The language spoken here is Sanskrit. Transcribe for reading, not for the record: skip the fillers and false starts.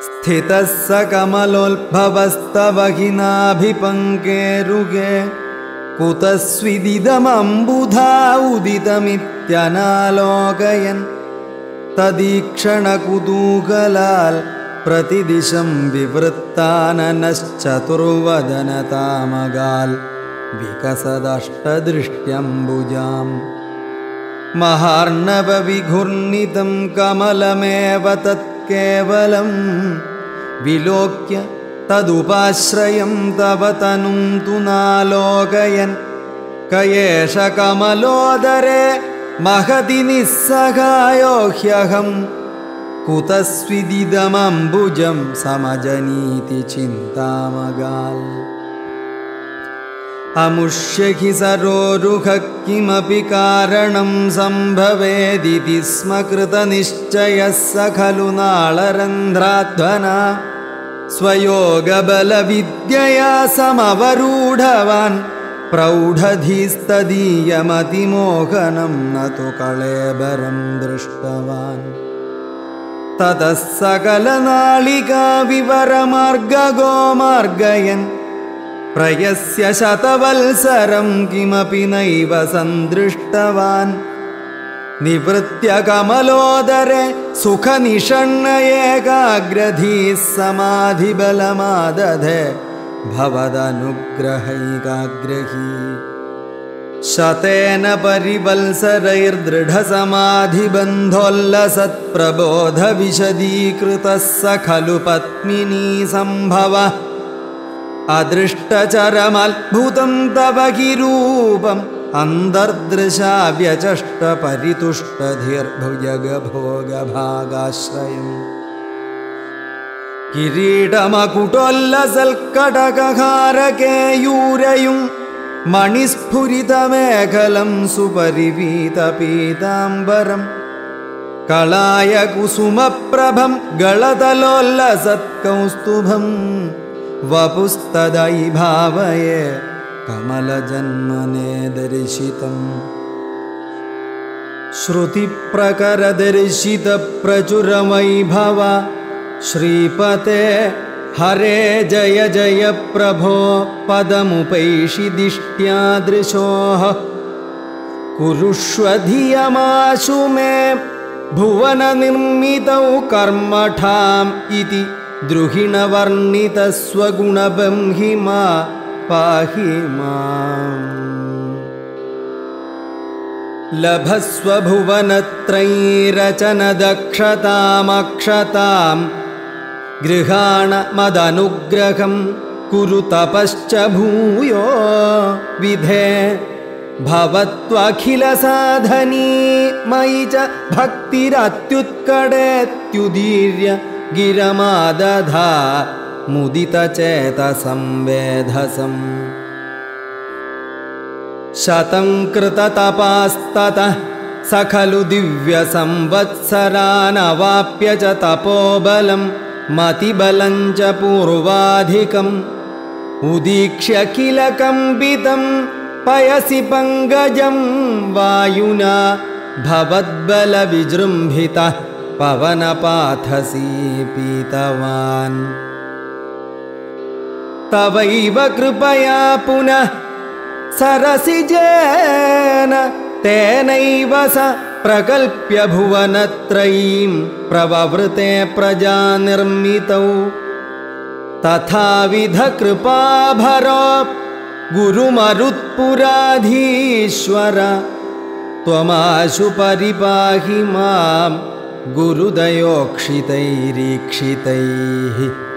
स्थितः स कमलोद्भवस्तव हि नाभिपङ्केरुगे कुतस्विदिदमम्बुधा उदितमित्यनालोकयन् तदीक्षणकुतूहलाल् प्रतिदिशं विवृत्ताननश्चतुर्वदनतामगाल् विकसदष्टदृष्ट्यम्बुजाम् महार्णवविघूर्णितं कमलमेव तत्केवलं विलोक्य तदुपाश्रयं तव तनुं तु नालोकयन् क एष कमलोदरे महति निस्सहायो ह्यहं कुतस्विदिदमम्बुजं समजनीति चिन्तामगाल् अमुष्य हि सरोरुहः किमपि कारणं सम्भवेदिति स्म कृतनिश्चयः स खलु नाळरन्ध्राध्वना स्वयोगबलविद्यया समवरूढवान् प्रौढधीस्तदीयमतिमोहनं न तु कळेबरं दृष्टवान् ततः सकलनालिका विवरमार्गगो मार्गयन् प्रयस्य शतवल्सरं किमपि नैव सन्दृष्टवान् निवृत्य कमलोदरे सुखनिषण्ण एकाग्रधीः समाधिबलमादधे भवदनुग्रहैकाग्रही शतेन परिवल्सरैर्दृढसमाधिबन्धोल्लसत्प्रबोधविशदीकृतः स खलु पत्मिनी सम्भवः अदृष्टचरमद्भुतं तव हि रूपम् अन्तर्दृशा व्यचष्टपरितुष्टधिर्भुजगभोगभागाश्रयम् किरीटमकुटोल्लसल्कटकहारकेयूरयुं मणिस्फुरितमेखलं सुपरिवीतपीताम्बरं कलायकुसुमप्रभं गलतलोल्लसत्कौस्तुभं वपुस्तदयि भावये कमलजन्मने दर्शितम् श्रुतिप्रकरदर्शितप्रचुरवैभव श्रीपते हरे जय जय प्रभो पदमुपैषि दिष्ट्यादृशोः कुरुष्व धियमाशु मे भुवननिर्मितौ कर्मठाम् इति द्रुहिणवर्णितस्वगुणबंहिमा पाहि माम् लभस्व भुवनत्रयीरचनदक्षतामक्षतां गृहाण मदनुग्रहं कुरु तपश्च भूयो विधे भवत्वखिलसाधनी मयि च भक्तिरत्युत्कटेत्युदीर्य गिरमादधा मुदितचेतसं वेधसम् शतं कृततपास्ततः स खलु दिव्यसंवत्सरानवाप्य च तपोबलं मतिबलं च पूर्वाधिकम् उदीक्ष्य किल कम्पितं पयसि पङ्कजं वायुना भवद्बलविजृम्भितः पवनपाथसी पीतवान् तवैव कृपया पुनः सरसिजेन तेनैव स प्रकल्प्य भुवनत्रयीं प्रववृते प्रजानिर्मितौ तथाविध कृपाभरो गुरुमरुत्पुराधीश्वर त्वमाशु परिपाहि मां गुरुदयोक्षितैरीक्षितैः।